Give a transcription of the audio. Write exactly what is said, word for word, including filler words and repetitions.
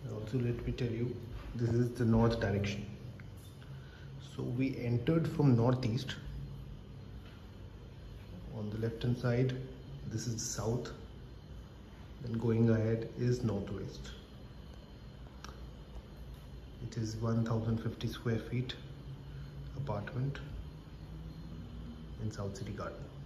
Also, let me tell you, this is the north direction. So we entered from northeast. On the left hand side, this is south. Then going ahead is northwest. It is one thousand fifty square feet apartment in South City Garden.